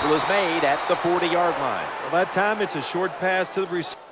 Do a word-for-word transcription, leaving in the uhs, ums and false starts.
tackle is made at the forty-yard line. Well, that time it's a short pass to the receiver.